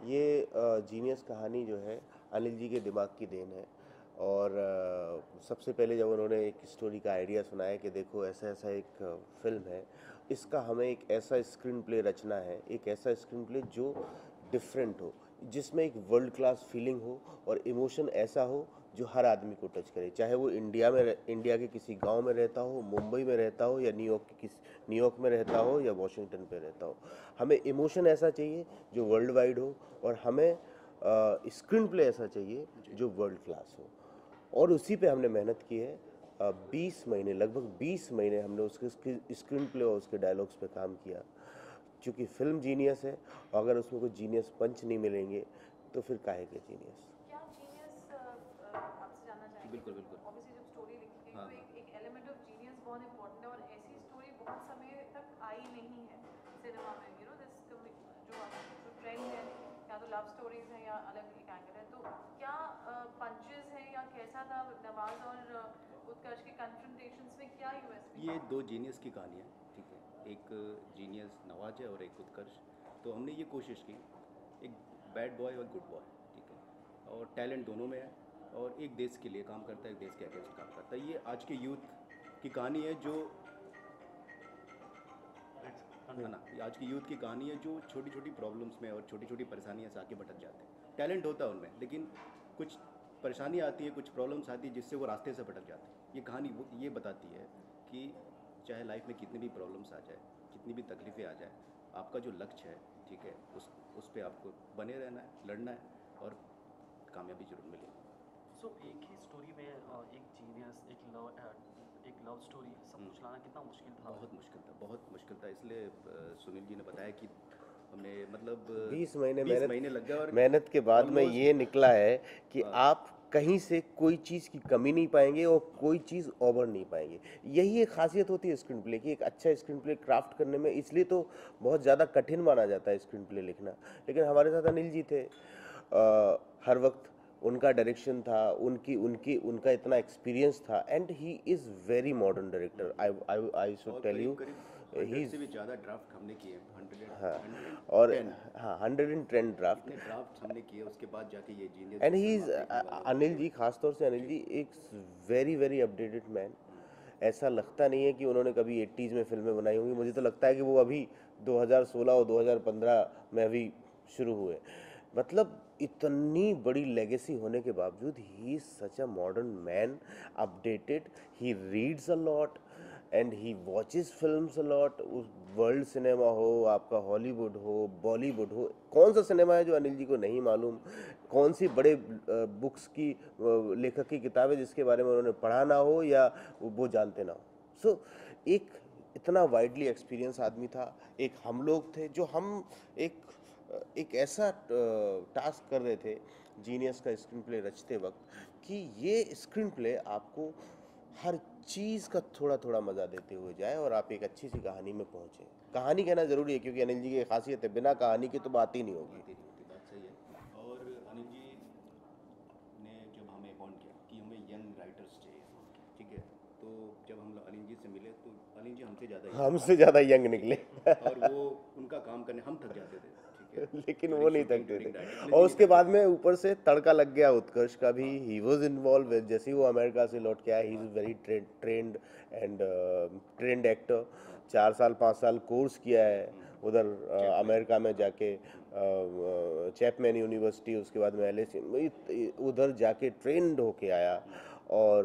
ये जीनियस कहानी जो है अनिल जी के दिमाग की देन है। और सबसे पहले जब उन्होंने एक स्टोरी का आइडिया सुनाया कि देखो ऐसा ऐसा एक फिल्म है, इसका हमें एक ऐसा स्क्रीन प्ले रचना है, एक ऐसा स्क्रीन प्ले जो डिफरेंट हो, जिसमें एक वर्ल्ड क्लास फीलिंग हो और इमोशन ऐसा हो जो हर आदमी को टच करे, चाहे वो इंडिया के किसी गांव में रहता हो, मुंबई में रहता हो, या न्यूयॉर्क में रहता हो, या वॉशिंगटन पे रहता हो। हमें इमोशन ऐसा चाहिए जो वर्ल्ड वाइड हो, और हमें स्क्रीन प्ले ऐसा चाहिए जो वर्ल्ड क्लास हो। और उसी पे हमने मेहनत की है। 20 महीने, लगभग 20 महीने हमने उसके स्क्रीन प्ले और उसके डायलॉग्स पे काम किया। क्योंकि फिल्म जीनियस है, और अगर उसमें कोई जीनियस पंच नहीं मिलेंगे तो फिर काहे के जीनियस। क्या जीनियस आपसे जानना चाहेंगे? बिल्कुल बिल्कुल। ऑब्वियसली जब स्टोरी लिखी गई हाँ तो हाँ। एक एलिमेंट ऑफ जीनियस बहुत इंपॉर्टेंट है, और ऐसी स्टोरी बहुत समय तक आई नहीं है सिनेमा में। यू नो दिस जो ट्रेंड है, या तो लव स्टोरीज हैं या अलग एक एंगल है। तो क्या पंचेस हैं, या कैसा था नवाज और उत्कर्ष के कन्फ्रंटेशंस में, क्या यूएसपी ये था? दो जीनियस की कहानी है, ठीक है। एक जीनियस नवाज है और एक उत्कर्ष। तो हमने ये कोशिश की, एक बैड बॉय और गुड बॉय, ठीक है, और टैलेंट दोनों में है, और एक देश के लिए काम करता है, एक देश के अगेंस्ट काम करता है। ये आज के यूथ की कहानी है जो, है ना, ये आज की यूथ की कहानी है जो छोटी छोटी प्रॉब्लम्स में और छोटी छोटी परेशानियां से आके भटक जाते हैं। टैलेंट होता है उनमें, लेकिन कुछ परेशानी आती है, कुछ प्रॉब्लम्स आती है जिससे वो रास्ते से भटक जाते हैं। ये कहानी वो ये बताती है कि चाहे लाइफ में कितनी भी प्रॉब्लम्स आ जाए, कितनी भी तकलीफ़ें आ जाए, आपका जो लक्ष्य है, ठीक है, उस पर आपको बने रहना है, लड़ना है, और कामयाबी जरूर मिलेगी। एक ही स्टोरी में एक जीनियस, एक लव स्टोरी, सब कुछ लाना कितना मुश्किल था? बहुत मुश्किल था, बहुत मुश्किल था। इसलिए सुनील जी ने बताया कि हमने मतलब 20 महीने 20 महीने लग गए, और मेहनत के बाद में ऑलमोस्ट ये निकला है कि आप कहीं से कोई चीज़ की कमी नहीं पाएंगे और कोई चीज़ ओवर नहीं पाएंगे। यही एक खासियत होती है स्क्रीन प्ले की, एक अच्छा स्क्रीन प्ले क्राफ्ट करने में। इसलिए तो बहुत ज़्यादा कठिन माना जाता है स्क्रीन प्ले लिखना। लेकिन हमारे साथ अनिल जी थे, हर वक्त उनका डायरेक्शन था, उनकी उनकी उनका इतना एक्सपीरियंस था, and he is very modern director. I should tell you, करीब 100 से भी ज़्यादा ड्राफ्ट हमने किए, 100, हाँ, और 110 हाँ 110 ड्राफ्ट। इतने ड्राफ्ट हमने किए, उसके बाद जाके ये जीनियस एंड जो ही फिल्म इज आप देखने वाले हो। अनिल जी, खास तौर से अनिल जी एक वेरी वेरी अपडेटेड मैन। ऐसा लगता नहीं है कि उन्होंने कभी 80s में फिल्में बनाई होंगी। मुझे तो लगता है कि वो अभी 2016 और 2015 में अभी शुरू हुए। मतलब इतनी बड़ी लेगेसी होने के बावजूद he is such a modern man, updated. He reads a lot and he watches films a lot. उस वर्ल्ड सिनेमा हो, आपका हॉलीवुड हो, बॉलीवुड हो, कौन सा सिनेमा है जो अनिल जी को नहीं मालूम? कौन सी बड़े बुक्स की लेखक की किताबें जिसके बारे में उन्होंने पढ़ा ना हो या वो जानते ना हो। सो एक इतना वाइडली एक्सपीरियंस आदमी था। एक हम लोग थे जो हम एक एक ऐसा टास्क कर रहे थे जीनियस का स्क्रीन प्ले रचते वक्त, कि ये स्क्रीन प्ले आपको हर चीज़ का थोड़ा थोड़ा मज़ा देते हुए जाए और आप एक अच्छी सी कहानी में पहुँचे। कहानी कहना ज़रूरी है क्योंकि अनिल जी की खासियत है, बिना कहानी की तो बात ही नहीं होगी। बात ही नहीं होती, बात सही है। और अनिल जी ने जब हमें अपॉइंट किया कि हमें यंग राइटर्स चाहिए, ठीक है, तो जब हम अनिल जी से मिले तो अनिल जी हमसे ज़्यादा यंग थे, हमसे ज़्यादा यंग ठीक निकले। है, और वो उनका काम करने हम थक जाते थे, ठीक है, लेकिन वो ड्यूरिंग नहीं शूटिंग, थकते थे। ड्यूरिंग राइटिंग अनिल और जी नहीं उसके थकते बाद थे। में ऊपर से तड़का लग गया उत्कर्ष का भी। हाँ ही वॉज इन्वॉल्व, जैसे ही वो अमेरिका से लौट के आया, ही हाँ is very trained and trained actor. हाँ। 4 साल 5 साल कोर्स किया है उधर चैपमैन। अमेरिका में जाके, चैपमैन यूनिवर्सिटी, उसके बाद में LSE, उधर जाके ट्रेंड होके आया। और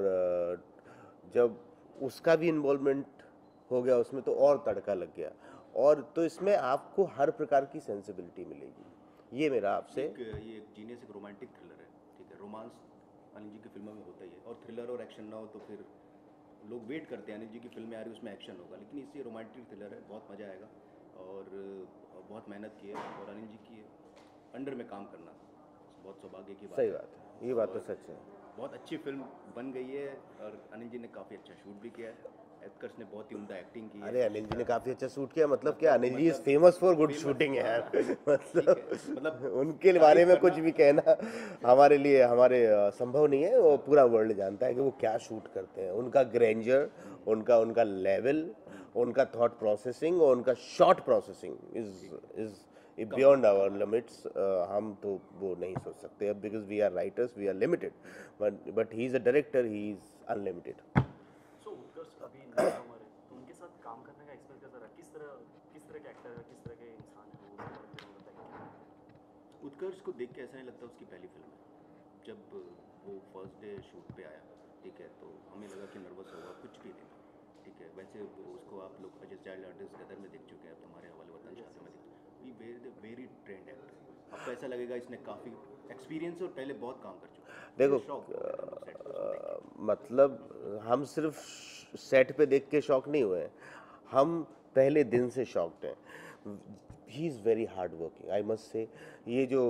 जब उसका भी इन्वॉल्वमेंट हो गया उसमें तो और तड़का लग गया। और तो इसमें आपको हर प्रकार की सेंसिबिलिटी मिलेगी। ये मेरा आपसे। ये जीनियस एक रोमांटिक थ्रिलर है, ठीक है। रोमांस अनिल जी की फिल्मों में होता ही है, और थ्रिलर और एक्शन ना हो तो फिर लोग वेट करते हैं अनिल जी की फिल्में आ रही उसमें एक्शन होगा, लेकिन इससे रोमांटिक थ्रिलर है, बहुत मज़ा आएगा। और बहुत मेहनत की है, और अनिल जी की अंडर में काम करना बहुत सौभाग्य की बात सही है। बात है, ये बात तो और सच है। बहुत अच्छी फिल्म बन गई है, और अनिल जी ने काफ़ी अच्छा शूट भी किया है। उत्कर्ष ने बहुत ही उम्दा एक्टिंग की है। अरे अनिल जी ने काफ़ी अच्छा शूट किया, मतलब क्या, मतलब अनिल जी इज़ मतलब famous for good famous, shooting है हाँ, यार। ठीक है, मतलब मतलब उनके बारे तारीफ में करना। कुछ भी कहना हमारे लिए हमारे संभव नहीं है। वो पूरा वर्ल्ड जानता है कि वो क्या शूट करते हैं। उनका ग्रैंडर, उनका उनका लेवल, उनका थॉट प्रोसेसिंग और उनका shot processing is beyond our limits हम तो वो नहीं सोच सकते अब, because we are writers, we are limited, but he is a director, he is unlimited. So Utkarsh अभी नई उम्र है, तो उनके साथ काम करने का एक्सपीरियंस कैसा रहा? किस तरह के एक्टर है, किस तरह के इंसान है वो, उसके बारे में बताइए। उत्कर्ष को देख के ऐसा नहीं लगता उसकी पहली फिल्म है। जब वो फर्स्ट डे शूट पे आया, ठीक है, तो हमें लगा कि नर्वस होगा, कुछ भी नहीं था, ठीक है। वैसे उसको आप लोग एज चाइल्ड आर्टिस्ट गदर में देख चुके हैं, अब हमारे हवाले वतन शादी में देख, वेरी ट्रेंड एक्टर। आपको ऐसा लगेगा इसने काफ़ी एक्सपीरियंस और पहले बहुत काम कर चुका है। देखो शौक हो गया था हम लोग सेट पे उसको देख के। मतलब हम सिर्फ सेट पे देख के शॉक नहीं हुए, हम पहले दिन से शॉक्ड हैं। He is very hard working, I must say. ये जो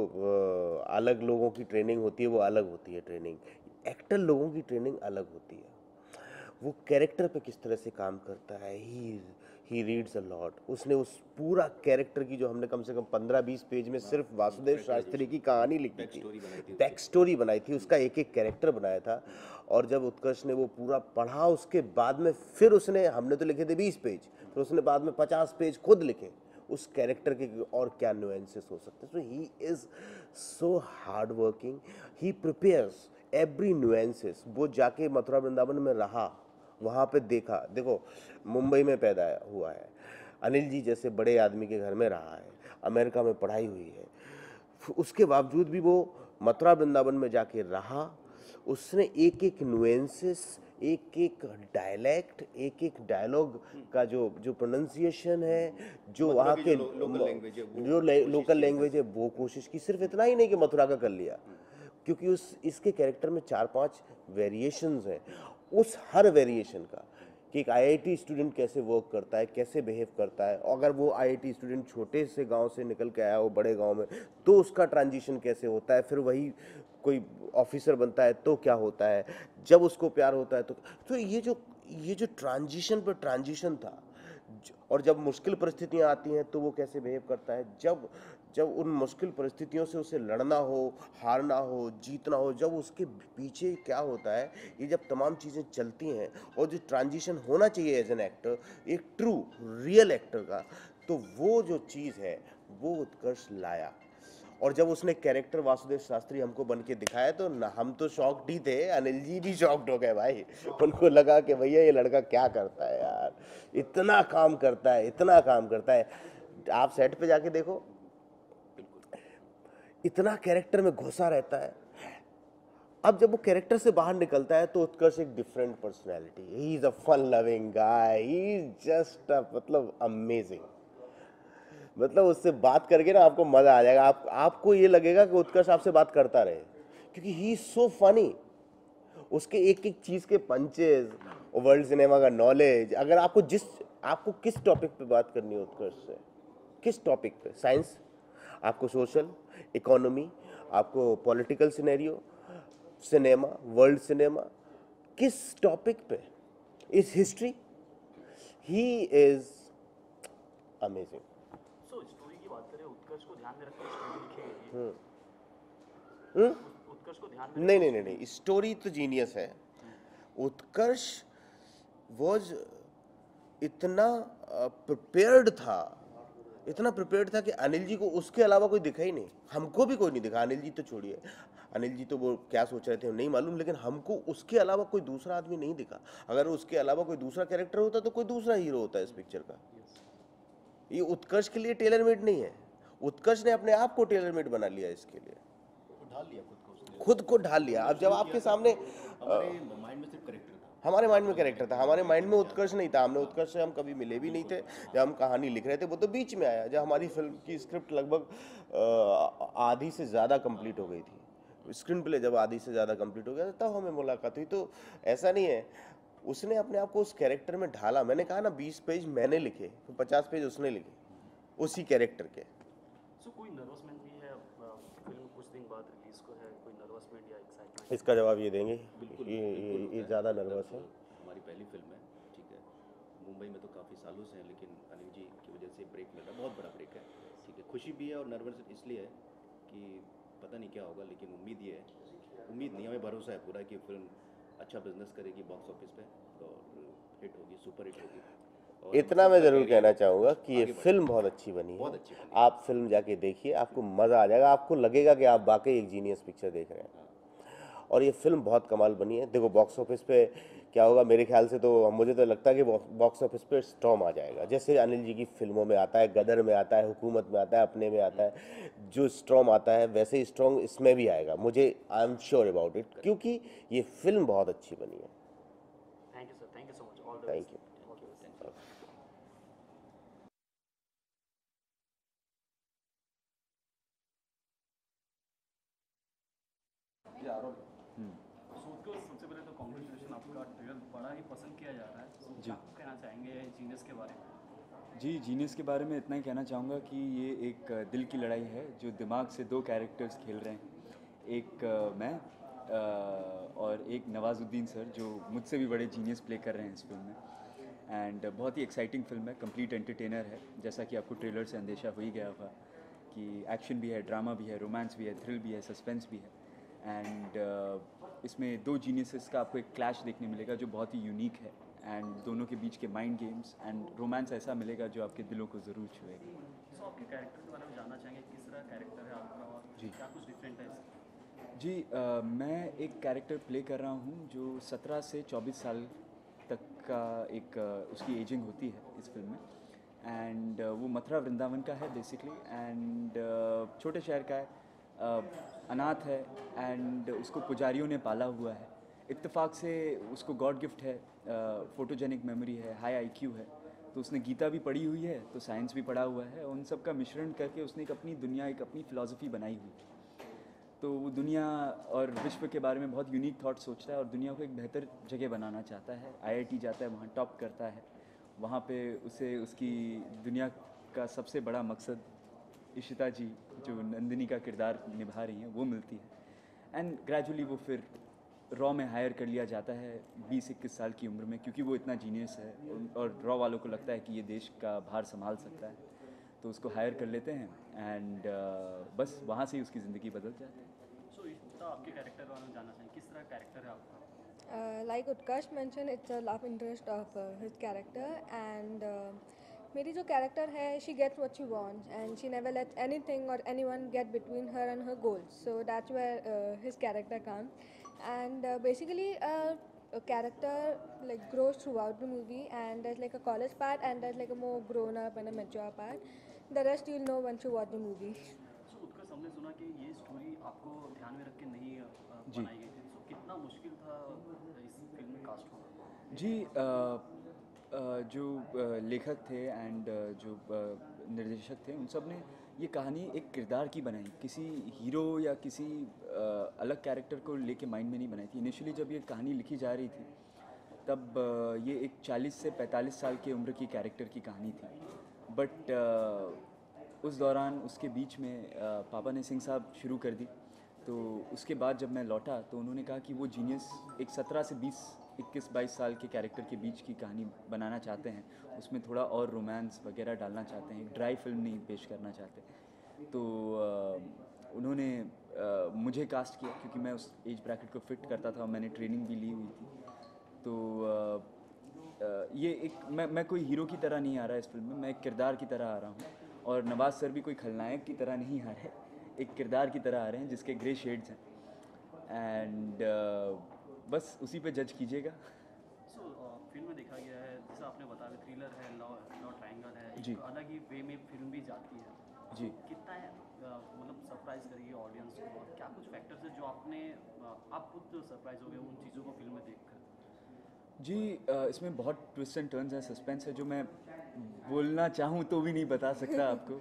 अलग लोगों की ट्रेनिंग होती है वो अलग होती है ट्रेनिंग, एक्टर लोगों की ट्रेनिंग अलग होती है। वो कैरेक्टर पे किस तरह से काम करता है, ही रीड्स अ लॉट। उसने उस पूरा कैरेक्टर की जो हमने कम से कम 15-20 पेज में सिर्फ वासुदेव शास्त्री की कहानी लिखी थी, बैक स्टोरी बनाई थी, उसका एक एक कैरेक्टर बनाया था। और जब उत्कर्ष ने वो पूरा पढ़ा, उसके बाद में फिर उसने, हमने तो लिखे थे 20 पेज, फिर उसने बाद में 50 पेज खुद लिखे उस कैरेक्टर के और क्या नुएंसेस हो सकते हैं। So he is so hard working, he prepares every nuances. वो जाके मथुरा वृंदावन में रहा, वहाँ पे देखा। देखो मुंबई में पैदा हुआ है, अनिल जी जैसे बड़े आदमी के घर में रहा है, अमेरिका में पढ़ाई हुई है, उसके बावजूद भी वो मथुरा वृंदावन में जाके रहा। उसने एक एक नुएंसेस, एक एक डायलेक्ट, एक एक डायलॉग का जो जो प्रोनाउंसिएशन है, जो वहाँ के जो लोकल लैंग्वेज है वो कोशिश की। सिर्फ इतना ही नहीं कि मथुरा का कर लिया, क्योंकि उस इसके कैरेक्टर में 4-5 वेरिएशंस हैं। उस हर वेरिएशन का कि एक आईआईटी स्टूडेंट कैसे वर्क करता है, कैसे बिहेव करता है, अगर वो आईआईटी स्टूडेंट छोटे से गांव से निकल के आया हो बड़े गांव में, तो उसका ट्रांजिशन कैसे होता है, फिर वही कोई ऑफिसर बनता है तो क्या होता है, जब उसको प्यार होता है तो ये जो ट्रांजिशन पर ट्रांजिशन था। और जब मुश्किल परिस्थितियां आती हैं तो वो कैसे बिहेव करता है, जब जब उन मुश्किल परिस्थितियों से उसे लड़ना हो, हारना हो, जीतना हो, जब उसके पीछे क्या होता है, ये जब तमाम चीज़ें चलती हैं और जो ट्रांजिशन होना चाहिए एज एन एक्टर, एक ट्रू रियल एक्टर का, तो वो जो चीज़ है वो उत्कर्ष लाया। और जब उसने कैरेक्टर वासुदेव शास्त्री हमको बन के दिखाया तो ना, हम तो शॉक्ड ही थे, अनिल जी भी शॉक्ड हो गए भाई। उनको लगा कि भैया ये लड़का क्या करता है यार, इतना काम करता है, इतना काम करता है। आप सेट पे जाके देखो, इतना कैरेक्टर में घुसा रहता है। अब जब वो कैरेक्टर से बाहर निकलता है तो उत्कर्ष एक different personality, he is a fun loving guy, he is just मतलब अमेजिंग। मतलब उससे बात करके ना आपको मजा आ जाएगा, आपको ये लगेगा कि उत्कर्ष आपसे बात करता रहे, क्योंकि ही इज सो फनी। उसके एक एक चीज के पंचेस, वर्ल्ड सिनेमा का नॉलेज, अगर आपको किस टॉपिक पे बात करनी है उत्कर्ष से, किस टॉपिक पे, साइंस, आपको सोशल, इकोनॉमी, आपको political scenario, cinema, world cinema, किस टॉपिक पे, इस history, he is amazing. So story की बात करें, उत्कर्ष को ध्यान में रखकर स्टोरी लिखी गई है। उत्कर्ष को ध्यान में नहीं नहीं नहीं नहीं, स्टोरी तो जीनियस है। उत्कर्ष वॉज इतना प्रिपेयर्ड था, इतना प्रिपेयर्ड था कि अनिल जी को उसके अलावा कोई दिखा ही नहीं, हमको भी कोई नहीं दिखा। अनिल जी तो छोड़िए, अनिल जी तो वो क्या सोच रहे थे नहीं मालूम, लेकिन हमको उसके अलावा कोई दूसरा आदमी नहीं दिखा। अगर उसके अलावा कोई दूसरा कैरेक्टर होता तो कोई दूसरा हीरो होता इस पिक्चर का। ये उत्कर्ष के लिए टेलर मेड नहीं है, उत्कर्ष ने अपने आप को टेलर मेड बना लिया इसके लिए, ढाल लिया खुद को उसने। खुद को ढाल लिया। अब जब आपके सामने हमारे माइंड में सिर्फ करेक्टर था, हमारे माइंड में कैरेक्टर था, हमारे माइंड में उत्कर्ष नहीं था। हमने उत्कर्ष से हम कभी मिले भी नहीं थे। जब हम कहानी लिख रहे थे वो तो बीच में आया, जब हमारी फिल्म की स्क्रिप्ट लगभग आधी से ज़्यादा कंप्लीट हो गई थी, स्क्रीन प्ले जब आधी से ज़्यादा कंप्लीट हो गया था तब हमें मुलाकात हुई। तो ऐसा नहीं है, उसने अपने आप को उस कैरेक्टर में ढाला। मैंने कहा ना 20 पेज मैंने लिखे तो 50 पेज उसने लिखे उसी कैरेक्टर के। सो कोई नर्वसमेंट भी है, फिल्म कुछ दिन बाद रिलीज को है, कोई नर्वसमेंट या एक्साइटमेंट? इसका जवाब ये देंगे, बिल्कुल ये ज़्यादा नर्वस है। हमारी पहली फिल्म है, ठीक है। मुंबई में तो काफ़ी सालों से हैं, लेकिन अनिल जी की वजह से ब्रेक मिल रहा है, बहुत बड़ा ब्रेक है, ठीक है। खुशी भी है और नर्वस इसलिए है कि पता नहीं क्या होगा, लेकिन उम्मीद ये है, उम्मीद नहीं, हमें भरोसा है पूरा कि फिल्म अच्छा बिजनेस करेगी बॉक्स ऑफिस पे और हिट होगी, सुपर हिट होगी। और इतना मैं सबका ज़रूर career कहना चाहूँगा कि ये आगे बढ़े। फिल्म बहुत अच्छी बनी है। बहुत अच्छी बनी। आप फिल्म जाके देखिए, आपको मज़ा आ जाएगा, आपको लगेगा कि आप वाकई एक जीनियस पिक्चर देख रहे हैं। और ये फिल्म बहुत कमाल बनी है। देखो बॉक्स ऑफिस पे क्या होगा, मेरे ख्याल से तो मुझे तो लगता है कि बॉक्स ऑफिस पे स्टॉर्म आ जाएगा, जैसे अनिल जी की फिल्मों में आता है, गदर में आता है, हुकूमत में आता है, अपने में आता है, जो स्टॉर्म आता है वैसे ही स्ट्रॉन्ग इसमें भी आएगा, मुझे I am sure about it, क्योंकि ये फिल्म बहुत अच्छी बनी है। Thank you sir, thank you so much, all the thank best. You. All the best. Sood को सबसे पहले तो कॉन्ग्रेचुलेशन, आपका ट्रेलर बड़ा ही पसंद किया जा रहा है। जी। क्या कहना चाहेंगे जीनियस के बारे में? जी, जीनियस के बारे में इतना ही कहना चाहूँगा कि ये एक दिल की लड़ाई है जो दिमाग से दो कैरेक्टर्स खेल रहे हैं। एक मैं और एक नवाजुद्दीन सर जो मुझसे भी बड़े जीनियस प्ले कर रहे हैं इस फिल्म में। एंड बहुत ही एक्साइटिंग फिल्म है, कंप्लीट एंटरटेनर है, जैसा कि आपको ट्रेलर से अंदेशा हो ही गया होगा कि एक्शन भी है, ड्रामा भी है, रोमांस भी है, थ्रिल भी है, सस्पेंस भी है। एंड इसमें दो जीनियसेस का आपको एक क्लैश देखने मिलेगा जो बहुत ही यूनिक है, एंड दोनों के बीच के माइंड गेम्स एंड रोमांस ऐसा मिलेगा जो आपके दिलों को ज़रूर छुएगा। सो आपके कैरेक्टर के बारे में जानना चाहेंगे, किस तरह कैरेक्टर है आपका और जी। क्या कुछ डिफरेंट है इसमें? जी, मैं एक कैरेक्टर प्ले कर रहा हूँ जो 17 से 24 साल तक का एक उसकी एजिंग होती है इस फिल्म में। एंड वो मथुरा वृंदावन का है बेसिकली, एंड छोटे शहर का है, अनाथ है, एंड उसको पुजारियों ने पाला हुआ है। इत्तेफाक से उसको गॉड गिफ्ट है, फोटोजेनिक मेमोरी है, हाई आईक्यू है, तो उसने गीता भी पढ़ी हुई है, तो साइंस भी पढ़ा हुआ है, उन सब का मिश्रण करके उसने एक अपनी दुनिया, एक अपनी फ़िलासफ़ी बनाई हुई है। तो वो दुनिया और विश्व के बारे में बहुत यूनिक थॉट सोचता है और दुनिया को एक बेहतर जगह बनाना चाहता है। आईआईटी जाता है, वहाँ टॉप करता है, वहाँ पे उसे उसकी दुनिया का सबसे बड़ा मकसद इशिता जी जो नंदिनी का किरदार निभा रही हैं वो मिलती है। एंड ग्रेजुअली वो फिर रॉ में हायर कर लिया जाता है 20-21 साल की उम्र में, क्योंकि वो इतना जीनियस है और रॉ वालों को लगता है कि ये देश का भार संभाल सकता है, तो उसको हायर कर लेते हैं। एंड बस वहाँ से ही उसकी ज़िंदगी बदल जाती है। सो इतना आपके कैरेक्टर के बारे में जानना चाहेंगे, किस तरह कैरेक्टर है आपका? Like Utkarsh mentioned, it's a love interest of his character, and मेरी जो character है, she gets what she wants, and she never lets anything or anyone get between her and her goals. So that's where his character comes, and basically a character like grows throughout the movie, and there's like a college part, and there's like a more grown up and a mature part. The rest you'll know once you watch the movie. सो उत्कर्ष, हमने सुना कि ये story आपको ध्यान में रख के नहीं जी। बनाई गई थी, सो कितना मुश्किल था इस फिल्म में कास्ट होना? जी, जो लेखक थे एंड जो निर्देशक थे, उन सब ने ये कहानी एक किरदार की बनाई, किसी हीरो या किसी अलग कैरेक्टर को लेके माइंड में नहीं बनाई थी। इनिशियली जब ये कहानी लिखी जा रही थी तब ये एक 40 से 45 साल की उम्र की कैरेक्टर की कहानी थी, बट उस दौरान उसके बीच में पापा ने सिंह साहब शुरू कर दी, तो उसके बाद जब मैं लौटा तो उन्होंने कहा कि वो जीनियस एक 17 से 21 22 साल के कैरेक्टर के बीच की कहानी बनाना चाहते हैं, उसमें थोड़ा और रोमांस वगैरह डालना चाहते हैं, एक ड्राई फिल्म नहीं पेश करना चाहते। तो उन्होंने मुझे कास्ट किया क्योंकि मैं उस एज ब्रैकेट को फिट करता था और मैंने ट्रेनिंग भी ली हुई थी। तो ये एक मैं कोई हीरो की तरह नहीं आ रहा है इस फिल्म में, मैं एक किरदार की तरह आ रहा हूँ, और नवाज सर भी कोई खलनायक की तरह नहीं आ रहे, एक किरदार की तरह आ रहे हैं जिसके ग्रे शेड्स हैं। एंड बस उसी पे जज कीजिएगा। सो फिल्म में देखा गया है, जैसा आपने बताया, थ्रिलर है, लव ट्रायंगल है, जी। एक अलग ही वे में फिल्म भी जाती है। जी। कितना है मतलब सरप्राइज करेगी ऑडियंस को, और क्या कुछ फैक्टर्स है जो आप खुद सरप्राइज हो गए उन चीज़ों को फिल्म में देखकर? जी, इसमें बहुत ट्विस्ट एंड टर्न्स हैं, सस्पेंस है जो मैं बोलना चाहूँ तो भी नहीं बता सकता आपको।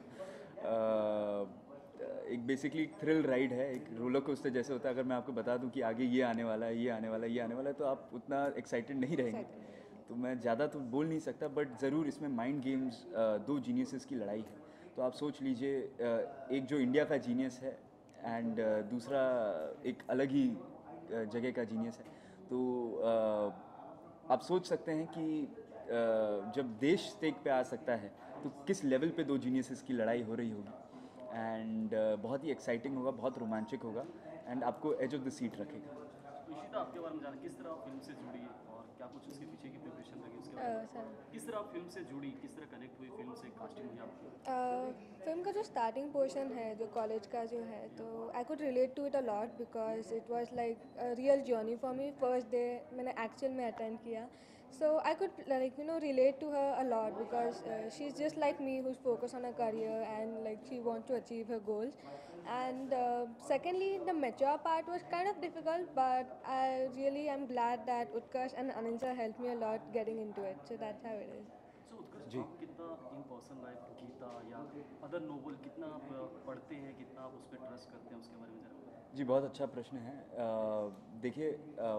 एक बेसिकली थ्रिल राइड है, एक रोलर कोस्टर जैसे होता है। अगर मैं आपको बता दूं कि आगे ये आने वाला है, ये आने वाला है, ये आने वाला है, तो आप उतना एक्साइटेड नहीं रहेंगे। तो मैं ज़्यादा तो बोल नहीं सकता, बट ज़रूर इसमें माइंड गेम्स, दो जीनियसेस की लड़ाई है। तो आप सोच लीजिए, एक जो इंडिया का जीनियस है एंड दूसरा एक अलग ही जगह का जीनियस है। तो आप सोच सकते हैं कि जब देश स्टेक पे आ सकता है तो किस लेवल पे दो जीनियसेस की लड़ाई हो रही होगी। एंड बहुत ही एक्साइटिंग होगा, बहुत रोमांचक होगा, एंड आपको एज ऑफ द सीट रखेगा। तो इशिता, आपके बारे में जाना, किस तरह फिल्म से जुड़ी है और क्या कुछ उसके पीछे की प्रिपरेशन लगी उसके बारे में सर किस तरह आप फिल्म से जुड़ी, किस तरह कनेक्ट हुई फिल्म से, कास्टिंग हुई आपकी? फिल्म का जो स्टार्टिंग पोर्शन है जो कॉलेज का जो है तो I could relate to it a lot because it was like a real journey for me first day मैंने एक्चुअल में अटेंड किया so I could like relate to her a lot because she is just like me who's focused on her career and like she wants to achieve her goals and secondly the mature part was kind of difficult but I really am glad that Utkarsh and Anil sir helped me a lot getting into it so that's how it is. So Utkarsh आप कितना in person life Gita या other novel कितना आप पढ़ते हैं, कितना आप उस पर ट्रस्ट करते हैं, उसके बारे में जरा बताएं। जी बहुत अच्छा प्रश्न है। देखिए,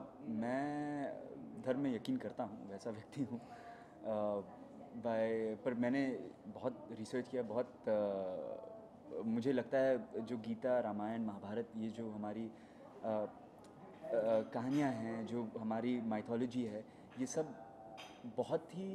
मैं धर्म में यकीन करता हूँ, वैसा व्यक्ति हूँ। पर मैंने बहुत रिसर्च किया, मुझे लगता है जो गीता, रामायण, महाभारत, ये जो हमारी कहानियाँ हैं, जो हमारी माइथोलॉजी है, ये सब बहुत ही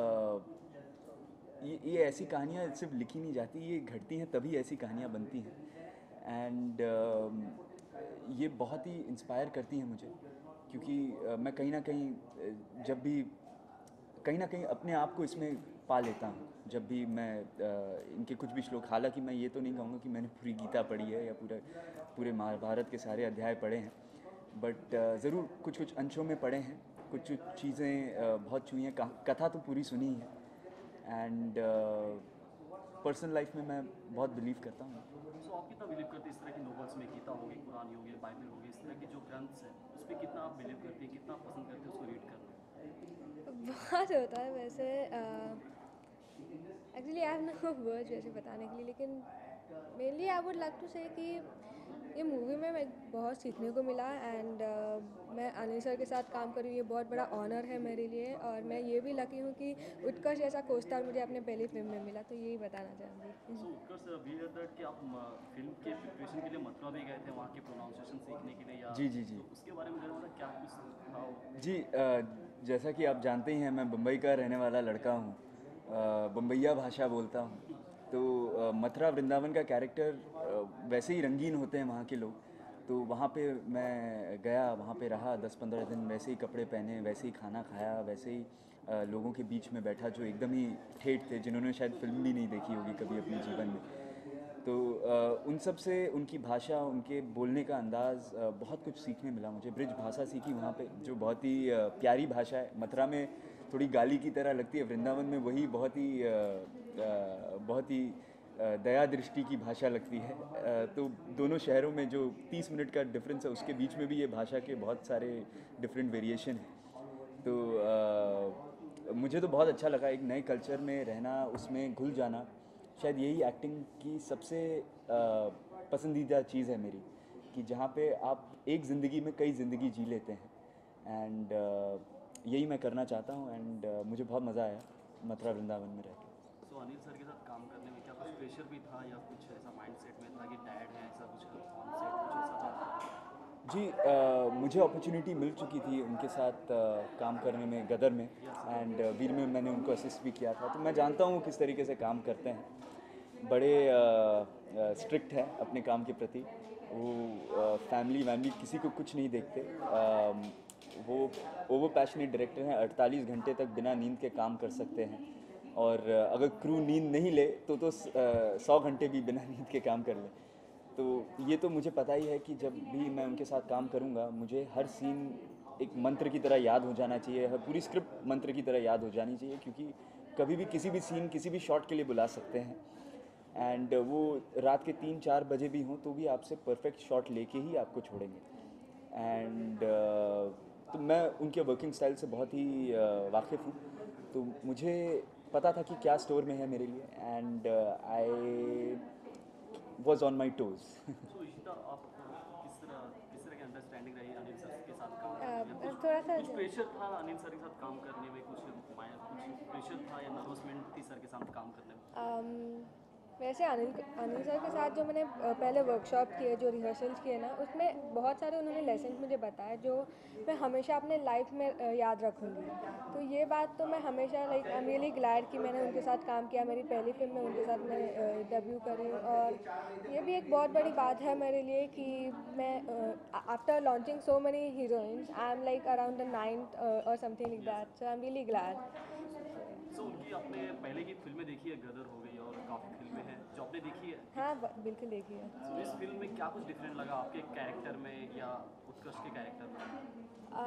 ये ऐसी कहानियाँ सिर्फ लिखी नहीं जाती, ये घटती हैं तभी ऐसी कहानियाँ बनती हैं। एंड ये बहुत ही इंस्पायर करती हैं मुझे, क्योंकि मैं कहीं ना कहीं जब भी कहीं ना कहीं अपने आप को इसमें पा लेता हूँ। जब भी मैं इनके कुछ भी श्लोक, हालांकि मैं ये तो नहीं कहूँगा कि मैंने पूरी गीता पढ़ी है या पूरे महाभारत के सारे अध्याय पढ़े हैं, बट ज़रूर कुछ कुछ अंशों में पढ़े हैं, कुछ चीज़ें बहुत छुई हैं, कथा तो पूरी सुनी है। एंड पर्सनल लाइफ में मैं बहुत बिलीव करता हूँ। सो आप कितना बिलीव करते हैं इस तरह की नोवेल्स में, गीता हो गई, कुरान हो गई, बाइबल हो गई, इस तरह के जो ग्रंथ्स हैं उस पर कितना आप बिलीव करते हैं, कितना आप पसंद करते हैं उसको रीड करना? बहुत होता है वैसे actually I have no words वैसे बताने के लिए, लेकिन mainly I would like to say कि ये मूवी में मैं बहुत सीखने को मिला एंड मैं अनिल सर के साथ काम कर रही हूँ, ये बहुत बड़ा ऑनर है मेरे लिए और मैं ये भी लकी हूँ कि उत्कर्ष जैसा को-स्टार मुझे अपने पहली फिल्म में मिला, तो यही बताना चाहूँगी। सो उत्कर्ष, वी हेard that कि आप फिल्म के प्रिपरेशन के लिए मथुरा भी गए थे, वहाँ के प्रोनाउंसिएशन सीखने के लिए, या जी जी जी तो उसके बारे में जरा मतलब क्या कुछ था? जी, जैसा कि आप जानते ही हैं, मैं बम्बई का रहने वाला लड़का हूँ, बम्बैया भाषा बोलता हूँ। तो मथुरा वृंदावन का कैरेक्टर वैसे ही रंगीन होते हैं वहाँ के लोग, तो वहाँ पे मैं गया, वहाँ पे रहा 10-15 दिन, वैसे ही कपड़े पहने, वैसे ही खाना खाया, वैसे ही लोगों के बीच में बैठा जो एकदम ही ठेठ थे, जिन्होंने शायद फिल्म भी नहीं देखी होगी कभी अपने जीवन में। तो उन सब से, उनकी भाषा, उनके बोलने का अंदाज़, बहुत कुछ सीखने मिला मुझे। ब्रिज भाषा सीखी वहाँ पे, जो बहुत ही प्यारी भाषा है। मथुरा में थोड़ी गाली की तरह लगती है, वृंदावन में वही बहुत ही दया दृष्टि की भाषा लगती है। तो दोनों शहरों में जो 30 मिनट का डिफरेंस है, उसके बीच में भी ये भाषा के बहुत सारे डिफरेंट वेरिएशन हैं। तो मुझे तो बहुत अच्छा लगा एक नए कल्चर में रहना, उसमें घुल जाना। शायद यही एक्टिंग की सबसे पसंदीदा चीज़ है मेरी, कि जहाँ पे आप एक ज़िंदगी में कई ज़िंदगी जी लेते हैं। एंड यही मैं करना चाहता हूँ। एंड मुझे बहुत मज़ा आया मथुरा वृंदावन में रह के। सो अनिल सर के साथ काम करने में क्या कुछ प्रेशर भी था, या कुछ ऐसा माइंडसेट में था कि डैड है, ऐसा कुछ ऑन सेट कुछ ऐसा था? जी, मुझे अपॉर्चुनिटी मिल चुकी थी उनके साथ काम करने में, गदर में, एंड वीर में मैंने उनको असिस्ट भी किया था, तो मैं जानता हूँ किस तरीके से काम करते हैं। बड़े स्ट्रिक्ट हैं अपने काम के प्रति, वो फैमिली किसी को कुछ नहीं देखते। वो ओवर पैशनेट डायरेक्टर हैं, 48 घंटे तक बिना नींद के काम कर सकते हैं, और अगर क्रू नींद नहीं ले तो 100 घंटे भी बिना नींद के काम कर ले। तो ये तो मुझे पता ही है कि जब भी मैं उनके साथ काम करूँगा, मुझे हर सीन एक मंत्र की तरह याद हो जाना चाहिए, हर पूरी स्क्रिप्ट मंत्र की तरह याद हो जानी चाहिए, क्योंकि कभी भी किसी भी सीन, किसी भी शॉट के लिए बुला सकते हैं। एंड वो रात के 3-4 बजे भी हों तो भी आपसे परफेक्ट शॉट लेके ही आपको छोड़ेंगे। एंड तो मैं उनके वर्किंग स्टाइल से बहुत ही वाकिफ़ हूँ, तो मुझे पता था कि क्या स्टोर में है मेरे लिए। And I was on my toes. So Ishita, आप किस तरह की अंडरस्टैंडिंग रही अनिल सर के साथ काम करने में? थोड़ा सा कुछ प्रेशर था अनिल सर के साथ काम करने में, कुछ प्रेशर था या नर्वसमेंट थी सर के साथ काम करने में? वैसे अनिल अनिल सर के साथ जो मैंने पहले वर्कशॉप किए, जो रिहर्सल्स किए ना, उसमें बहुत सारे उन्होंने लेसन मुझे बताए जो मैं हमेशा अपने लाइफ में याद रखूँगी। तो ये बात तो मैं हमेशा like I am really glad कि मैंने उनके साथ काम किया। मेरी पहली फिल्म में उनके साथ मैं डेब्यू करी, और ये भी एक बहुत बड़ी बात है मेरे लिए कि मैं after launching so many heroines I am like around the 9th और something like that, so I am really glad. So उनकी आपने पहले की फिल्में देखी है, गदर हो गई और काफ़ी फिल्में हैं जो आपने देखी है। हाँ, बिल्कुल देखिए। तो इस फिल्म में क्या कुछ डिफरेंट लगा आपके कैरेक्टर में या उत्कर्ष के कैरेक्टर में?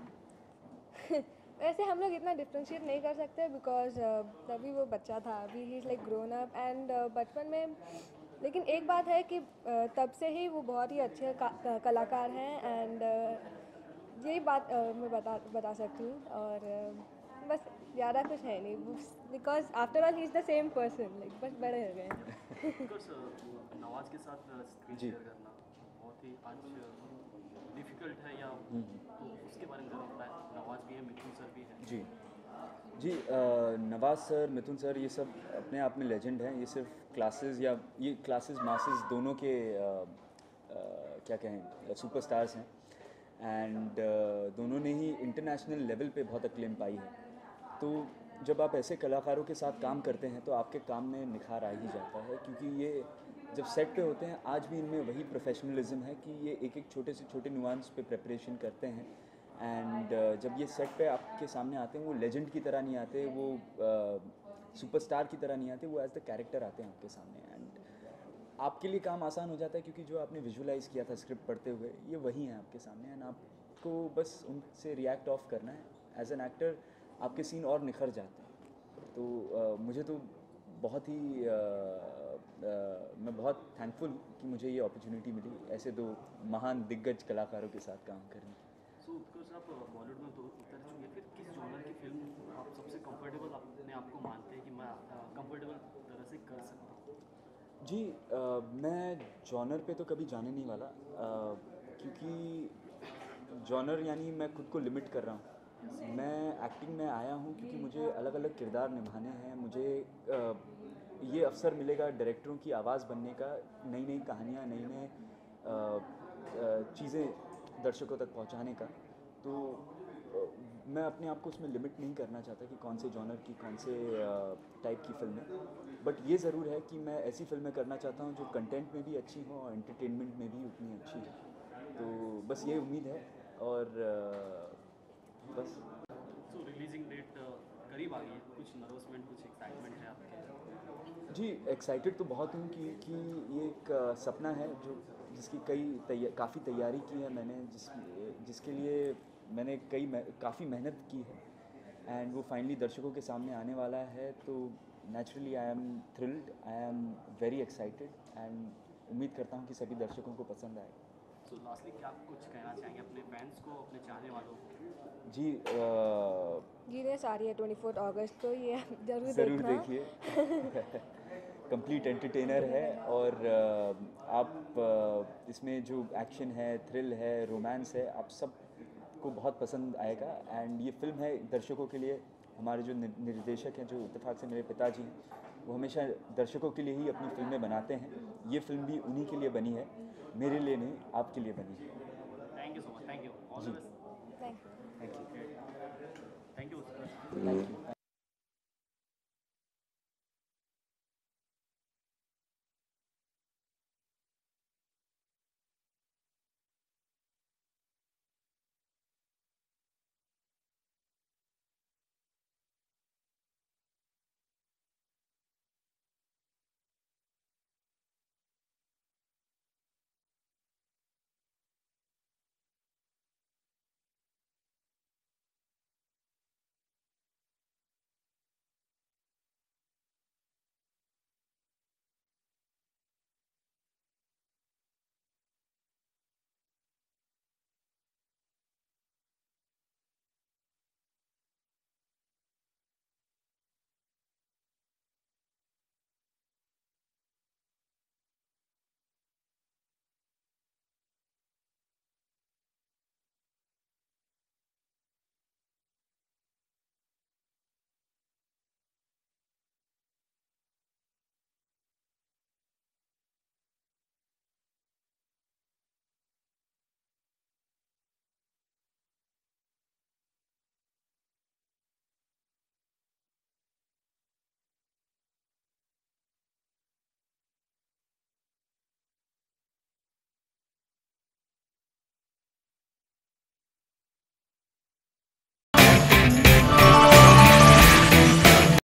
वैसे हम लोग इतना डिफ्रेंशिएट नहीं कर सकते बिकॉज तभी वो बच्चा था, अभी he is like grown up and बचपन में। लेकिन एक बात है कि तब से ही वो बहुत ही अच्छे कलाकार हैं, एंड यही बात मैं बता सकती हूँ। और बस ज़्यादा कुछ है नहीं, because after all he is the same person, like बस बड़े हो गए हैं। उत्कर्ष, नवाज के साथ स्क्रीन जी। शेयर करना बहुत ही आज डिफ़िकल्ट है, या तो उसके बारे में ज़रा बताएं। नवाज भी है, मिथुन सर भी है। जी जी, नवाज सर, मिथुन सर, ये सब अपने आप में लेजेंड हैं। ये सिर्फ क्लासेस या ये क्लासेस मासेस दोनों के क्या कहें सुपरस्टार्स हैं। एंड दोनों ने ही इंटरनेशनल लेवल पे बहुत अक्लेम पाई है। तो जब आप ऐसे कलाकारों के साथ काम करते हैं तो आपके काम में निखार आ ही जाता है, क्योंकि ये जब सेट पे होते हैं आज भी इनमें वही प्रोफेशनलिज्म है कि ये एक एक छोटे से छोटे नुआंस पे प्रिपरेशन करते हैं। एंड जब ये सेट पे आपके सामने आते हैं वो लेजेंड की तरह नहीं आते, वो सुपरस्टार की तरह नहीं आते, वो एज द कैरेक्टर आते हैं आपके सामने। एंड आपके लिए काम आसान हो जाता है क्योंकि जो आपने विजुलाइज़ किया था स्क्रिप्ट पढ़ते हुए ये वही है आपके सामने, एंड आपको बस उनसे रिएक्ट ऑफ करना है। एज एन एक्टर आपके सीन और निखर जाते हैं। तो मुझे तो बहुत ही मैं बहुत थैंकफुल कि मुझे ये अपॉर्चुनिटी मिली ऐसे दो महान दिग्गज कलाकारों के साथ काम करने की। सो उत्कर्ष, आप बॉलीवुड में तो उतर चुके हैं, फिर किस जॉनर की फिल्म आप सबसे कंफर्टेबल अपने आप को मानते हैं कि मैं कंफर्टेबल तरह से कर सकता हूँ? जी, मैं जॉनर पे तो कभी जाने नहीं वाला, क्योंकि जॉनर यानी मैं खुद को लिमिट कर रहा हूँ। मैं एक्टिंग में आया हूँ क्योंकि मुझे अलग अलग किरदार निभाने हैं। मुझे ये अवसर मिलेगा डायरेक्टरों की आवाज़ बनने का, नई नई कहानियाँ, नई नई चीज़ें दर्शकों तक पहुँचाने का। तो मैं अपने आप को उसमें लिमिट नहीं करना चाहता कि कौन से जॉनर की, कौन से टाइप की फिल्में। बट ये ज़रूर है कि मैं ऐसी फिल्में करना चाहता हूँ जो कंटेंट में भी अच्छी हो और एंटरटेनमेंट में भी उतनी अच्छी हो। तो बस ये उम्मीद है, और बस। सो रिलीजिंग डेट करीब आ गई है, कुछ नर्वसमेंट, कुछ एक्साइटमेंट है आपके? जी, एक्साइटेड तो बहुत हूँ कि ये एक सपना है जो जिसकी काफ़ी तैयारी की है मैंने, जिसके लिए मैंने काफ़ी मेहनत की है, एंड वो फाइनली दर्शकों के सामने आने वाला है। तो naturally I am thrilled, I am very excited, and उम्मीद करता हूँ कि सभी दर्शकों को पसंद आएगा। सो लास्टली क्या कुछ कहना चाहेंगे अपने फैंस को, अपने चाहने वालों को? जी, जीने सारी है 24 अगस्त को, ये जरूर ज़रूर देखना। देखिए। कंप्लीट एंटरटेनर है, और आप इसमें जो एक्शन है, थ्रिल है, रोमांस है, आप सब को बहुत पसंद आएगा। एंड ये फिल्म है दर्शकों के लिए। हमारे जो निर्देशक हैं, जो इत्तेफाक से मेरे पिताजी हैं, वो हमेशा दर्शकों के लिए ही अपनी फिल्में बनाते हैं। ये फिल्म भी उन्हीं के लिए बनी है, मेरे लिए नहीं, आपके लिए बनी है। Thank you so much, thank you, all the best. Thank you. Thank you. Thank you. Thank you.